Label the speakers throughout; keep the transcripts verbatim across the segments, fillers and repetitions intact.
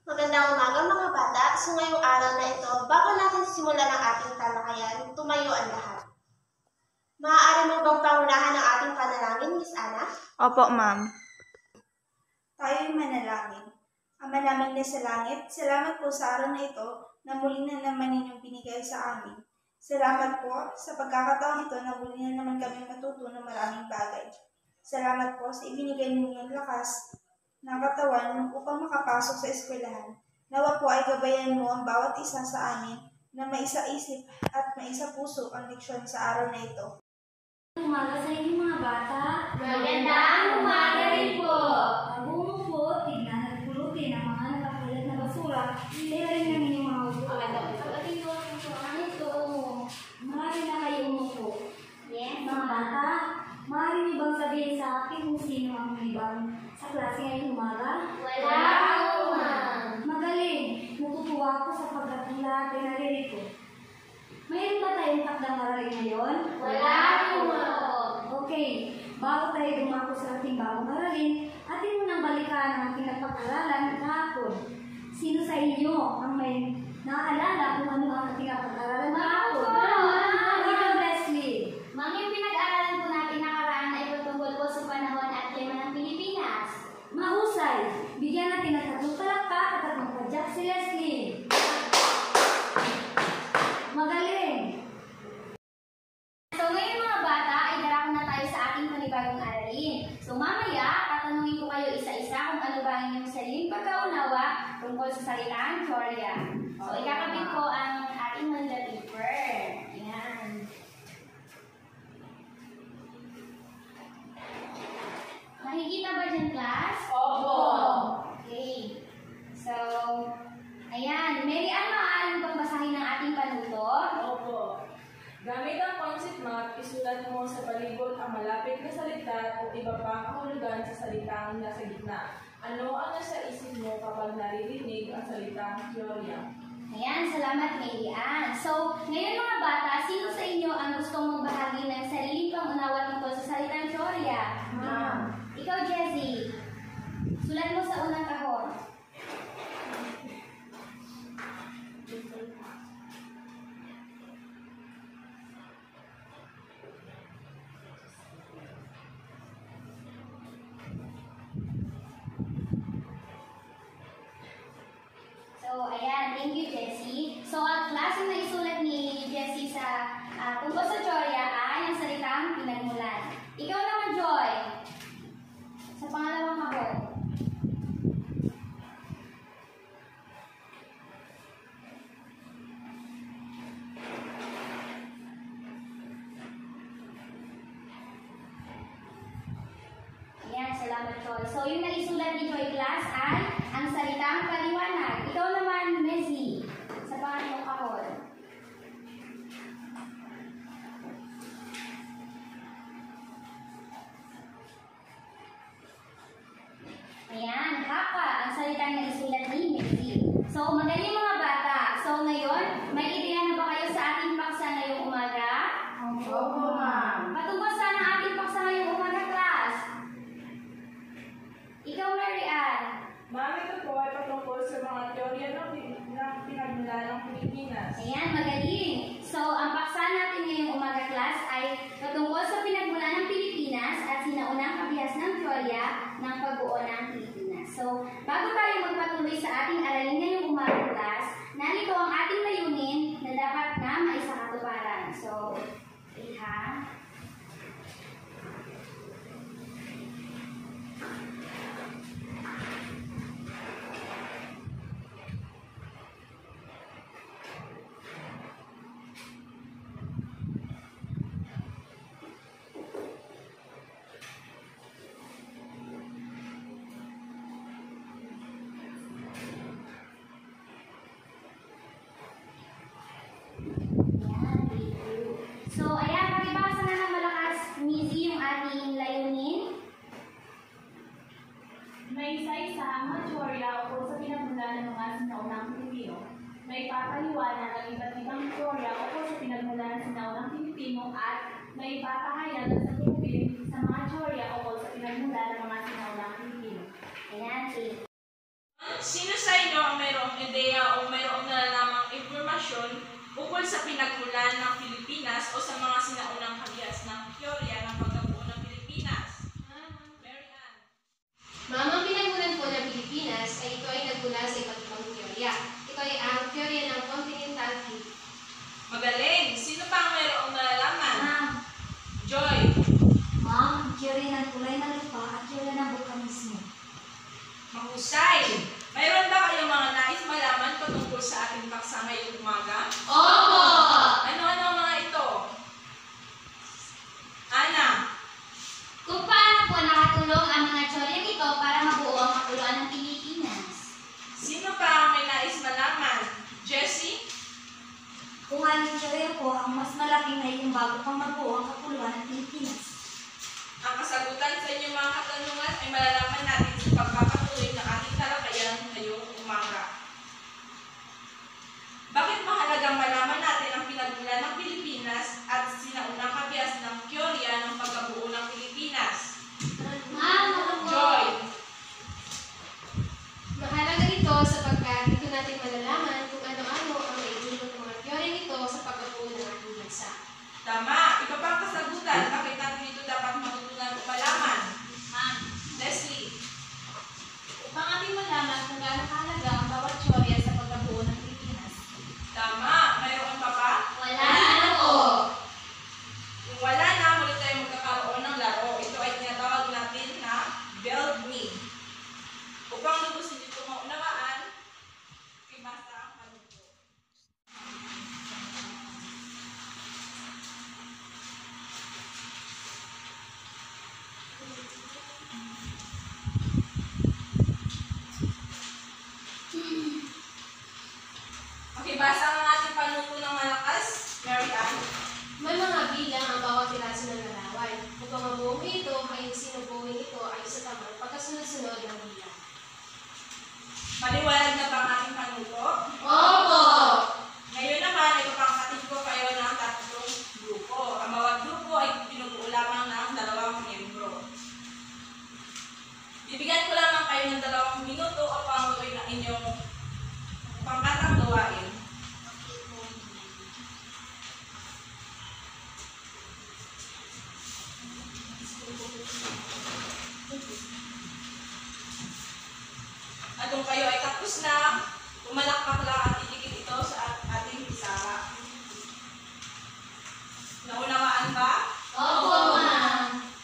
Speaker 1: Magandang umaga mga bata. So ngayong araw na ito, bago natin simulan ang ating talakayan, tumayo ang lahat. Maaari mo bang pangunahan ang ating panalangin, Miss Ana?
Speaker 2: Opo, ma'am.
Speaker 3: Tayo'y manalangin. Ama namin na sa langit, salamat po sa araw na ito na muli na naman inyong binigay sa amin. Salamat po sa pagkakataon ito na muli na naman kami matuto ng maraming bagay. Salamat po sa ibinigay ninyong lakas ng katawan upang makapasok sa eskwelahan. Nawa po ay gabayan mo ang bawat isa sa amin na maisa-isip at maisa-puso ang leksyon sa araw na ito.
Speaker 4: Umaga sa inyo mga bata.
Speaker 5: Magandang umaga rin po.
Speaker 4: Bago mo po, tignan at pulutin ang mga nakakalat na basura. Tira rin namin yung mga upo. Pagdating ko ang basura nito. Marami na kayo umupo.
Speaker 5: Yes,
Speaker 4: Mga bata, maaari niyo bang sabihin sa akin kung sino ang ibang sa klase ngayong umaga?
Speaker 5: Wala po, ma'am.
Speaker 4: Magaling. Natutuwa ako sapagkat ang lahat ay naririto. Mayroon ba tayong takdang aralin ngayon?
Speaker 5: Wala po, ma'am.
Speaker 4: Okay, bago tayo dumako sa ating bagong aralin, atin mo nang balikan ang ating napag-aralan kahapon. Sino sa inyo ang may naaalala kung ano ang ating napag-aralan kahapon? Ikaw, Leslie.
Speaker 5: Ma'am, yung pinag-aralan po natin nakaraan ay patungkol po sa panahon at tema ng Pilipinas.
Speaker 4: Mahusay. Bigyan natin ng tatlong palakpak at tatlong padyak si Leslie. Magaling.
Speaker 5: So ngayon mga bata ay darako na tayo sa ating panibagong aralin. So mamaya, tatanungin ko kayo isa-isa kung ano ba ang inyong sariling pagkaunawa tungkol sa salitang teorya. So ikakabit ko ang ating manila paper. Ayan. Nakikita ba dyan, class?
Speaker 2: Opo.
Speaker 5: Okay. So, ayan. Mary Ann, maaari mo bang basahin ang ating panutot?
Speaker 2: Opo. Gamit ang concept map, isulat mo sa palibot ang malapit na salita o iba pang kahulugan sa salitang nasa gitna. Ano ang nasa isip mo kapag naririnig ang salitang teorya?
Speaker 5: Ayan, salamat Mary Ann. So, ngayon mga bata, sino sa inyo ang gustong magbahagi ng sariling pangunawa tungkol sa salitang teorya?
Speaker 2: Ma'am.
Speaker 5: Ikaw, Jessie. Sulat mo sa unang kahon. So, ayan. Thank you, Jessie. So, ang klase na isulat ni Jessie sa uh, tungkol sa teorya ay ang salitang pinagmulan. Ikaw naman, Joy. Sa pangalawang kahon. Ayan, salamat, Joy. So, yung naisulat ni Joy class ay ang salitang paliwanag. Ikaw naman, Mesli, sa pangalawang kahon. Ayan, hapa, ang salitang naisulat ni Mesli. So, magaling mga bata. So, ngayon, may ideya na ba kayo sa ating paksa ngayong umaga?
Speaker 2: Opo, ma'am.
Speaker 5: Patungkol saan ang ating paksa ngayong umaga, class? Ikaw, Mary Ann.
Speaker 2: Ma'am, ito po ay patungkol sa mga teorya ng, ng pinagmulan ng Pilipinas.
Speaker 5: Ayan, magaling. So, ang paksa natin ngayong umaga, class, ay patungkol sa pinagmulan ng Pilipinas at sinaunang kabihas ng teorya ng pagbuo ng Pilipinas. So, bago tayo magpatuloy sa ating aralin ngayong umaga, class, narito ang ating layunin na dapat na maisakatuparan. So, iha. So, ayan, pakibasa na ng malakas, Mizzy, yung ating layunin.
Speaker 6: May isa-isa ang mga teorya ukol sa pinagmulan ng mga sinaunang Pilipino. May papaliwanag ang iba't ibang teorya ukol sa pinagmulan ng sinaunang Pilipino at may papahayag sa tubig sa mga teorya ukol sa pinagmulan ng mga sinaunang Pilipino.
Speaker 5: Ayan, si
Speaker 2: Sino sa inyo ang may ukol sa pinagmulan ng Pilipinas o sa mga sinaunang kabias ng teorya ng pagkabuo ng Pilipinas. Mary Ann.
Speaker 7: Mamang pinagmulan po ng Pilipinas ay ito ay nagmula sa iba't ibang teorya. Ito ay ang teorya ng continental drift.
Speaker 2: Magaling! Sino pa ang mayroong nalalaman?
Speaker 4: Ma'am,
Speaker 2: Joy.
Speaker 4: ma'am, ang teorya ng kulay ng lupa at teorya ng vulkanismo.
Speaker 2: Mahusay! Mayroon ba kayong mga nais malaman patungkol sa ating paksa ngayong umaga?
Speaker 7: Opo!
Speaker 2: Ano-ano ang mga ito? Ana,
Speaker 5: Kung paano po nakatulong ang mga teoryang ito para mabuo ang kapuluan ng Pilipinas?
Speaker 2: sino pa ang may nais malaman? Jessie?
Speaker 4: Kung ang teorya po ang mas malaking naging bago pang mabuo ang kapuluan ng Pilipinas.
Speaker 2: Ang kasagutan sa inyong mga katanungan ay malalaman natin sa pagpapatuloy ng ating talakayan ngayong umaga. Bakit mahalagang malaman natin ang pinagmulan ng Pilipinas at sinaunang kabias ng teorya ng pagkabuo ng Pilipinas?
Speaker 7: Ma'am, ako po.
Speaker 2: Joy.
Speaker 7: Mahalaga ito sapagkat dito natin malalaman kung ano-ano ang naidulot ng mga teoryang ito sa pagkabuo ng ating bansa.
Speaker 2: Tama. Iba pang kasagutan. Bakit natin ito dapat matutunan o malaman?
Speaker 6: Ma'am,
Speaker 2: Leslie.
Speaker 6: upang ating malaman kung gaano kahalaga ang bawat teorya sa pagkabuo ng Pilipinas.
Speaker 2: Tama. Mayroon pa ba?
Speaker 5: Wala na po.
Speaker 2: Kung wala na, muli tayo magkakaroon ng laro. Ito ay tinatawag natin na Build Me. Upang lubusin dito maunawaan, ibasa ang panungko. Makibasa ang ating panungko ng malakas, Mary Ann.
Speaker 7: May mga bilang ang bawat piraso ng larawan. Upang mabuo ito, ay sinubuhin ito ay sa tamang pagkasunod-sunod ng bilang.
Speaker 2: Maliwanag na ba ang ating panungko?
Speaker 7: Opo!
Speaker 2: Ngayon naman ay papangkatin ko kayo ng tatlong grupo. Ang bawat grupo ay binubuo lamang ng dalawang miyembro. Bibigyan ko lamang kayo ng dalawang minuto upang gawin ang inyong pangkatang gawain. At kung kayo ay tapos na, pumalakpak lang at idikit ito sa ating pisara. Naunawaan ba?
Speaker 7: Opo, ma'am!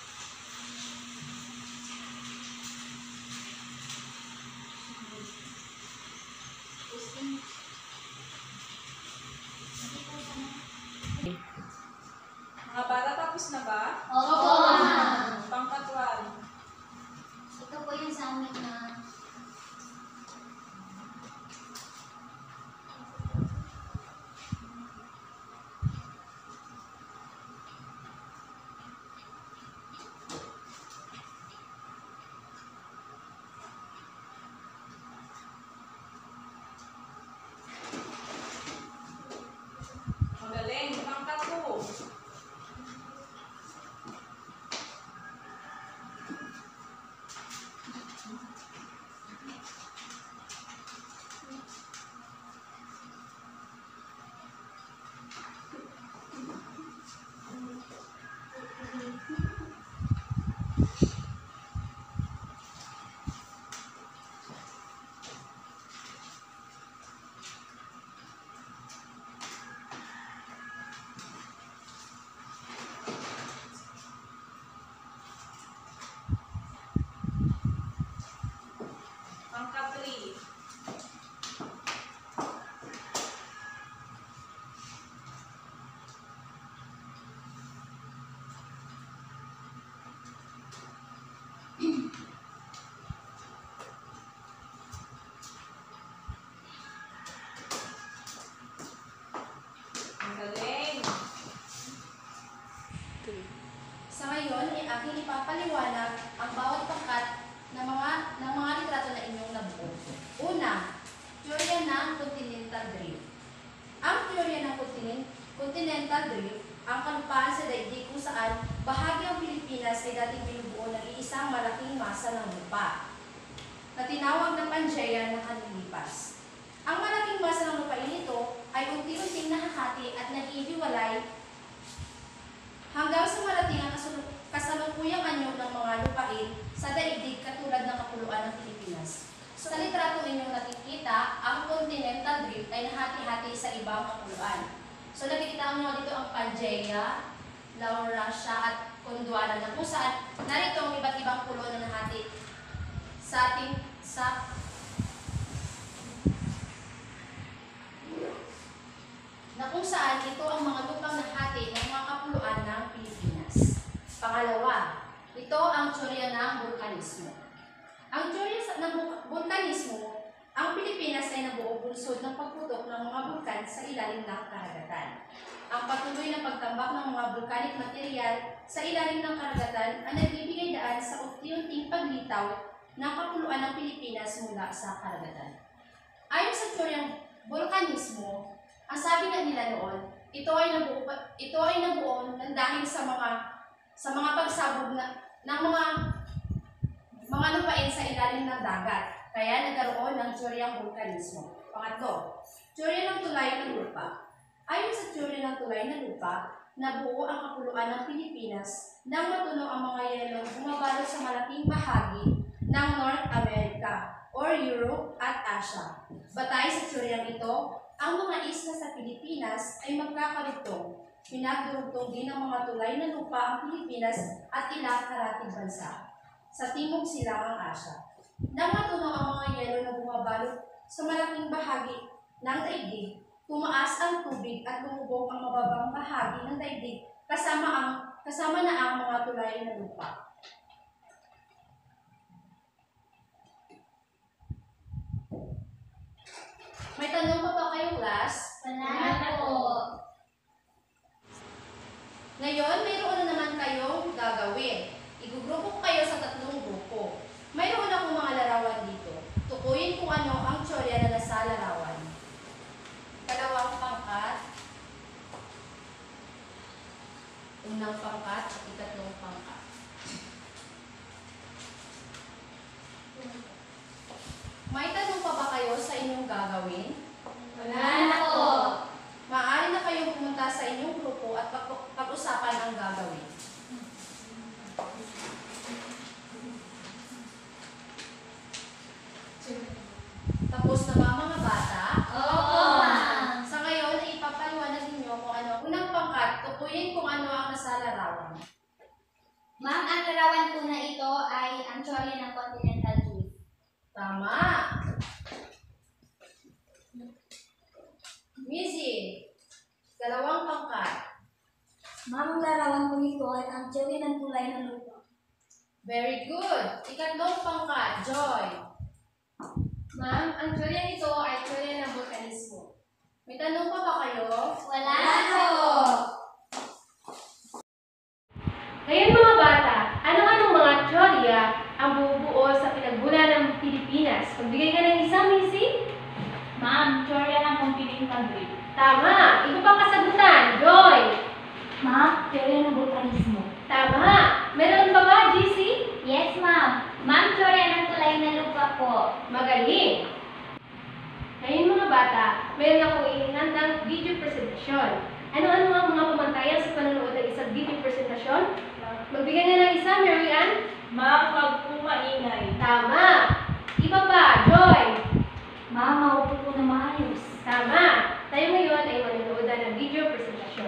Speaker 2: Mga bata, tapos na ba?
Speaker 5: Opo, ma'am.
Speaker 2: Pangkatwan.
Speaker 5: Ito po yung sa amin na
Speaker 2: Magaling. Pangkatlo. Pangkatli. Magaling.
Speaker 8: Sa ngayon, ay aking ipapaliwanag ang bawat pangkat ng mga ng mga litrato na inyong nabuo. Una, teorya ng continental drift. Ang teorya ng continen- continental drift ang kalupaan sa daigdig kung saan bahagi ang Pilipinas ay dating binubuo ng iisang malaking masa ng lupa na tinawag na Pangaea na kanilipas. Ang malaking masa ng lupain ito ay unti-unting nahahati at naghihiwalay hanggang sa marating ang kasul- kasalukuyang anyo ng mga lupain sa daigdig katulad ng kapuluan ng Pilipinas. Sa litrato inyong nakikita, ang continental drift ay nahati-hati sa ibang kapuluan. So nakikita nyo dito ang Pangaea, Laurasia at Gondwana na kung saan narito ang iba't ibang pulo na nahati sa ating sa na kung saan ito ang mga lupang nahati ng mga kapuluan ng Pilipinas. Pangalawa, ito ang teorya ng vulkanismo. Ang teorya sa- ng bu- vulkanismo, ang Pilipinas ay nabuo bunsod ng pagputok ng mga bulkan sa ilalim ng karagatan. Ang patuloy na pagtambak ng mga volcanic material sa ilalim ng karagatan ang nagbibigay daan sa unti-unting paglitaw ng kapuluan ng Pilipinas mula sa karagatan. Ayon sa teoryang vulkanismo, ang sabi nga nila noon, ito ay nabuo, ito ay nabuo ng dahil sa mga sa mga pagsabog na, ng mga mga lupain sa ilalim ng dagat. Kaya nagkaroon ng teoryang vulkanismo. Pangatlo, teorya ng tulay ng lupa. Ayon sa teorya ng tulay ng lupa, nabuo ang kapuluan ng Pilipinas nang matuno ang mga yelong bumabalot sa malaking bahagi ng North America or Europe at Asia. Batay sa teoryang ito, ang mga isla sa Pilipinas ay magkakarugtong. Pinagdurugtong din ng mga tulay ng lupa ang Pilipinas at ilang karatig bansa sa timog silangang Asia. Nang matuno ang mga yelo na bumabalot sa malaking bahagi ng daigdig, tumaas ang tubig at lumubog ang mababang bahagi ng daigdig kasama ang kasama na ang mga tulay ng lupa. May tanong pa ba kayo, class?
Speaker 5: Wala po.
Speaker 8: Ngayon, mayroon na naman kayong gagawin. Igugrupo ko kayo sa tatlong grupo. Mayroon akong mga larawan dito. Tukuyin kung ano ang teorya na nasa larawan. Dalawang pangkat, unang pangkat at ikatlong pangkat. May tanong pa ba kayo sa inyong gagawin?
Speaker 5: Wala po.
Speaker 8: Maaari na kayong pumunta sa inyong grupo at pag- pag-usapan ang gagawin. Tapos na ba mga bata?
Speaker 5: Opo, ma'am.
Speaker 8: Sa ngayon ay ipapaliwanag ninyo kung ano. Unang pangkat, tukuyin kung ano ang nasa larawan.
Speaker 5: Ma'am, ang larawan po na ito ay ang teorya ng continental drift.
Speaker 8: Tama! Missy, dalawang pangkat.
Speaker 4: Ma'am, ang larawan po nito ay ang teorya ng tulay ng lupa.
Speaker 8: Very good. Ikatlong pangkat, Joy.
Speaker 7: Ma'am, ang teorya nito ay teorya ng vulkanismo.
Speaker 8: May tanong pa ba kayo?
Speaker 5: Wala po.
Speaker 7: Ngayon mga bata, ano-anong mga teorya ang bubuo sa pinagmulan ng Pilipinas? Magbigay ka ng isa, Missy?
Speaker 6: Ma'am, teorya ng continental drift.
Speaker 7: Tama! Iba pang kasagutan, Joy!
Speaker 4: Ma'am, teorya ng vulkanismo.
Speaker 7: Tama! Meron ba ba, G C?
Speaker 5: Yes, ma'am. Ma'am, teorya ng tulay ng lupa po.
Speaker 7: Magaling! Ngayon mga bata, meron akong ihandang video presentasyon. Ano-ano ang mga pamantayan sa panonood ng isang video presentasyon? Magbigay nga ng isa, Mary Ann?
Speaker 2: Ma'am, wag po maingay.
Speaker 7: Tama! Iba pa, Joy!
Speaker 4: Ma'am, maupo po na maayos.
Speaker 7: Tama! Tayo ngayon ay manonood ng video presentasyon.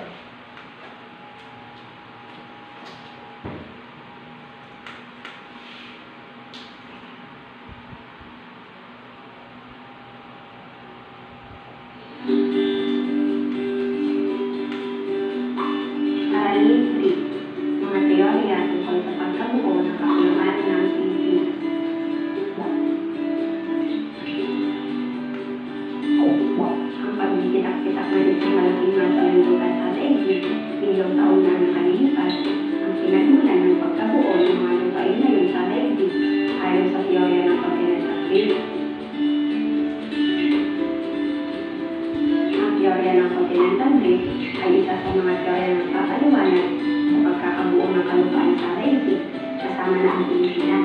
Speaker 9: Aralin three. Mga teorya tungkol sa pagkabuo ng kapuluan ng Pilipinas. Ang pagbibitak-bitak na isang malaking masa ng lupa sa daigdig, ilang taon na nakalilipas, ang pinagmulan ng pagkabuo ng mga lupain ngayon sa daigdig ayon sa teorya ng continental drift. Ang teorya ng continental drift ay isa sa mga teorya ng papaliwanag sa pagkakabuo ng kalupaan sa daigdig kasama na ang Pilipinas.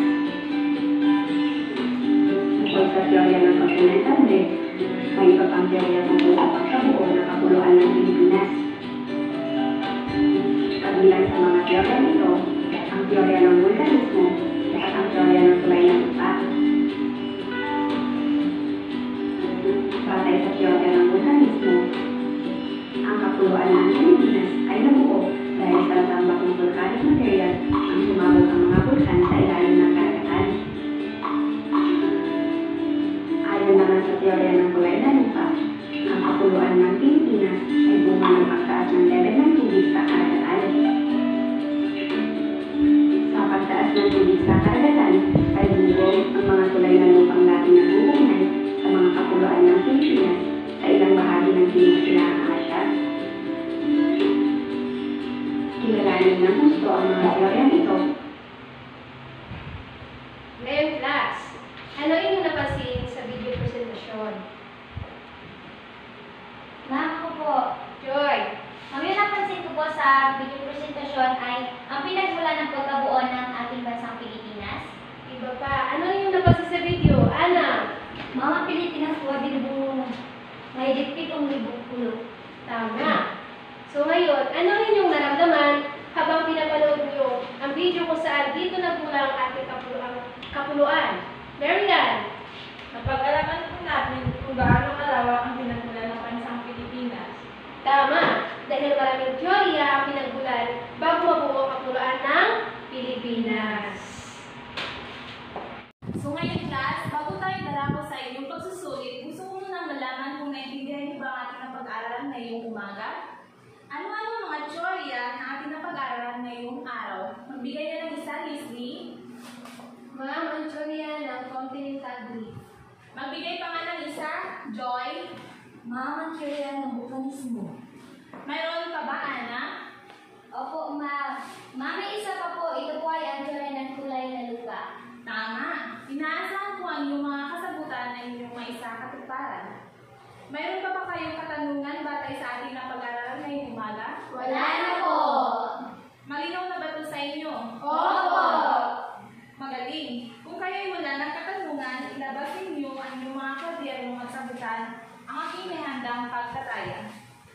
Speaker 9: Tungkol sa teorya ng continental drift, may iba pang teorya tungkol sa pagkabuo ng teorya ng vulkanismo at ang teorya ng tulay ng lupa. Batay sa teorya ng vulkanismo, ang kapuluan ng Pilipinas ay nabuo dahil sa tambak ng volcanic material ang sumabog ang mga bulkan sa ilalim ng karagatan. Ayon naman sa teorya ng kulay ng lupa, ang kapuluan ng Pilipinas ay bunga ng pagtaas ng level ng tubig sa karagatan. Sa pagtaas ng tubig sa karagatan ay bumugong ang mga tulay ng lupang dating nabubugnay sa mga kapuluan ng Pilipinas sa ilang bahagi ng Peninsula ng Asya. Kilalanin ng gusto ang mga teoryang ito.
Speaker 7: Ngayon, class, ano yung napansin sa video presentasyon?
Speaker 5: Ma'am ko po.
Speaker 7: Joy,
Speaker 5: Ang yung napansin ko po sa video presentasyon ay ang pinagmula ng pagkabuo ng ating bansang Pilipinas.
Speaker 7: iba pa, ano yung napansin sa video? Ana?
Speaker 4: Mga Pilipinas po, dinubong may dikpitong libong pulo.
Speaker 7: Tama. So ngayon, ano rin yung naramdaman habang pinapanood nyo ang video kung saan dito nagmula ang ating kapuluan? kapuluan? Maryland?
Speaker 2: Napag-alaman po natin kung gaano kalawak ang pinagmulan ng bansang Pilipinas.
Speaker 7: Tama. Dahil maraming teorya ang pinagmulan bago mabuo ang kapuluan ng Pilipinas.
Speaker 6: So ngayon class, bago tayo darako sa inyong pagsusulit, gusto ko munang malaman kung naintindihan niyo ba ang ating napag-aralan ngayong umaga? Ano-ano ang mga teorya na ating napag-aralan ngayong araw? Magbigay na ng isa, Leslie.
Speaker 7: Ma'am, ang teorya ng continental drift.
Speaker 6: Magbigay pa nga ng isa, Joy.
Speaker 4: Ma'am, ang teorya ng vulkanismo.
Speaker 6: Mayroon pa ba, Ana?
Speaker 5: Opo, ma'am. Ma'am, may isa pa po. Ito po ay ang teorya ng kulay na lupa.
Speaker 6: Tama. Inaasahan ko ang iyong mga kasagutan na inyong may isa katuparan. Mayroon pa ba kayong katanungan batay sa ating napag-aralan ngayong umaga?
Speaker 5: Wala na po.
Speaker 6: Malinaw na ba ito sa inyo?
Speaker 5: Opo.
Speaker 6: Magaling. Kung kayo'y wala ng katanungan, ilabas ninyo ang inyong mga kabyerong at sagutan ang aking may handang pagtataya.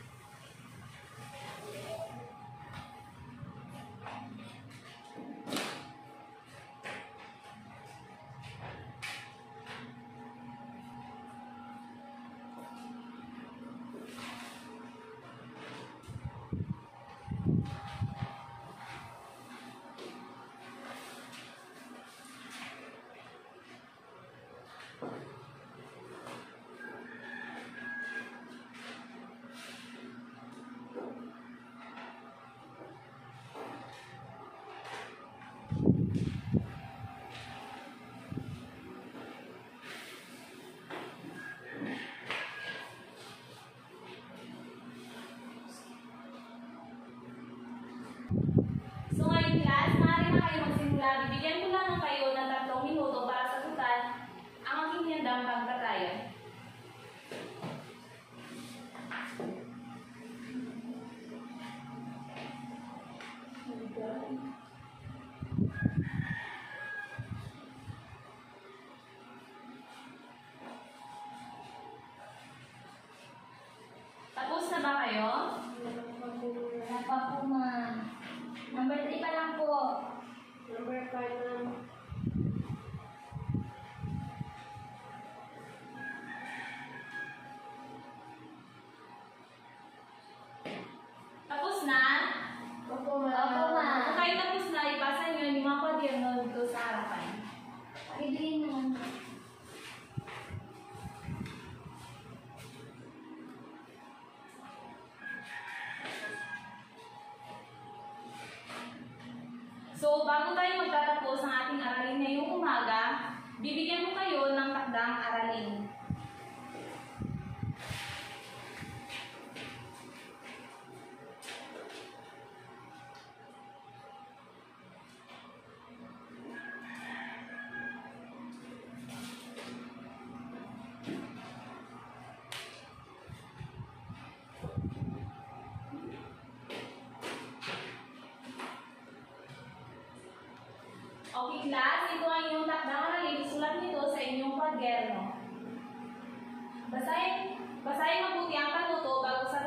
Speaker 6: So ngayon class, maaari na kayo magsimula. Bibigyan ko lang kayo ng tatlong minuto para sagutan ang aking handang pagtataya. Tapos na ba kayo?
Speaker 5: Wala pa po, ma'am. Number three pa lang po.
Speaker 7: Number five, ma'am.
Speaker 6: Tapos na?
Speaker 7: Opo,
Speaker 5: Opo,
Speaker 7: ma'am.
Speaker 5: ma'am.
Speaker 6: Kung kayo tapos na, ipasa nyo yung mga kwaderno dito sa harapan.
Speaker 5: Ibigay naman.
Speaker 6: So, bago tayo magtatapos ng ating aralin ngayong umaga, bibigyan ko kayo ng takdang aralin. Okay, class, ito ang inyong takdang aralin. Isulat nito sa inyong kwaderno. Basahin, basahin mabuti ang panuto bago sa